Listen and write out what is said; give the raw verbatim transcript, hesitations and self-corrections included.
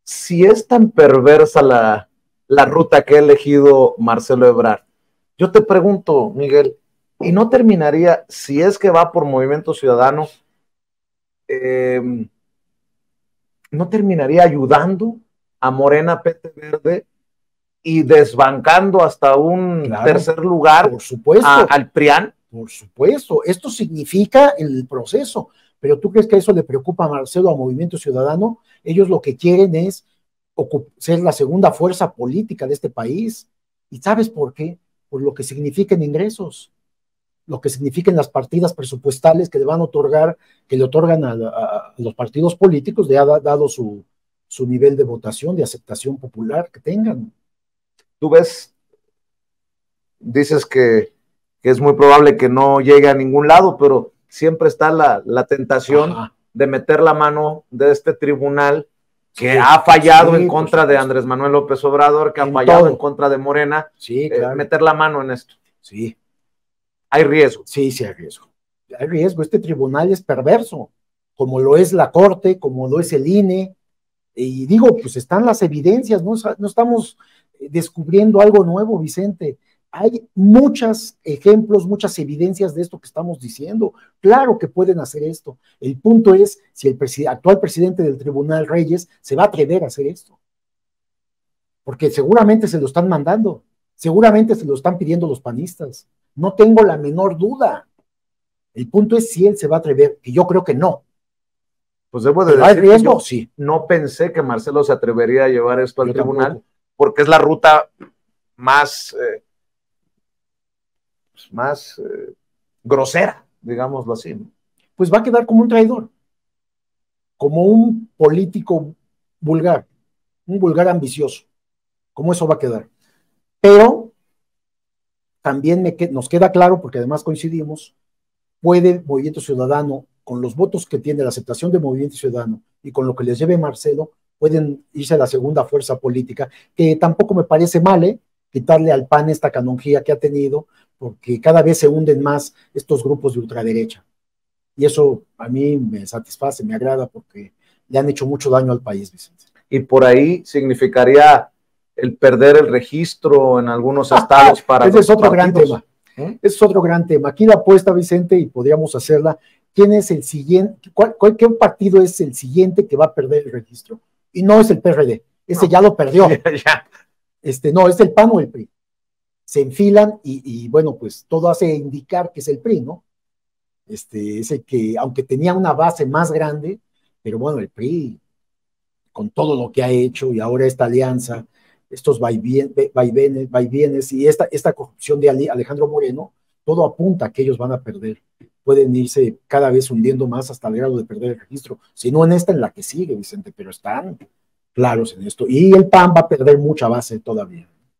si es tan perversa la, la ruta que ha elegido Marcelo Ebrard, yo te pregunto, Miguel, ¿y no terminaría, si es que va por Movimiento Ciudadano, eh, no terminaría ayudando a Morena P T Verde y desbancando hasta un claro, tercer lugar por supuesto, a, al P R I A N? Por supuesto, esto significa el proceso, pero ¿tú crees que eso le preocupa a Marcelo, a Movimiento Ciudadano? Ellos lo que quieren es ser la segunda fuerza política de este país. ¿Y sabes por qué? Por lo que significan ingresos, lo que significan las partidas presupuestales que le van a otorgar, que le otorgan a, a, a los partidos políticos, de, dado su, su nivel de votación, de aceptación popular que tengan. Tú ves, dices que, que es muy probable que no llegue a ningún lado, pero siempre está la, la tentación Ajá. de meter la mano de este tribunal que sí, ha fallado sí, en contra de Andrés Manuel López Obrador, que en ha fallado todo. en contra de Morena, sí, claro. eh, meter la mano en esto. Sí. Hay riesgo. Sí, sí hay riesgo. Hay riesgo. Este tribunal es perverso, como lo es la Corte, como lo es el I N E. Y digo, pues están las evidencias, no, no estamos descubriendo algo nuevo, Vicente. Hay muchos ejemplos, muchas evidencias de esto que estamos diciendo. Claro que pueden hacer esto. El punto es si el presi- actual presidente del Tribunal, Reyes, se va a atrever a hacer esto. Porque seguramente se lo están mandando, seguramente se lo están pidiendo los panistas. No tengo la menor duda. El punto es si él se va a atrever, que yo creo que no. Pues debo de ¿Pero decir hay riesgo? que yo Sí. No pensé que Marcelo se atrevería a llevar esto al yo tribunal, tampoco. porque es la ruta más, eh, más eh, grosera, digámoslo así, ¿no? Pues va a quedar como un traidor, como un político vulgar, un vulgar ambicioso, como eso va a quedar. Pero también me que, nos queda claro, porque además coincidimos, puede Movimiento Ciudadano, con los votos que tiene la aceptación de Movimiento Ciudadano y con lo que les lleve Marcelo, pueden irse a la segunda fuerza política, que tampoco me parece mal, ¿eh? Quitarle al P A N esta canonjía que ha tenido, porque cada vez se hunden más estos grupos de ultraderecha. Y eso a mí me satisface, me agrada, porque le han hecho mucho daño al país, Vicente. Y por ahí significaría el perder el registro en algunos ah, estados ah, para ese es otro partidos. gran tema. ¿Eh? Ese es otro gran tema. Aquí la apuesta, Vicente, y podríamos hacerla. ¿Quién es el siguiente? ¿Cuál, cuál, ¿Qué partido es el siguiente que va a perder el registro? Y no es el P R D. Ese no, ya lo perdió. Ya, ya. Este, no, es el P A N o el P R I. Se enfilan y, y bueno, pues todo hace indicar que es el P R I, ¿no? Este, es el que, aunque tenía una base más grande, pero bueno, el P R I, con todo lo que ha hecho y ahora esta alianza, estos vaivenes, vaivenes, vaivenes y esta, esta corrupción de Alejandro Moreno, todo apunta a que ellos van a perder. Pueden irse cada vez hundiendo más hasta el grado de perder el registro. Si no en esta, en la que sigue, Vicente, pero están claros en esto. Y el P A N va a perder mucha base todavía.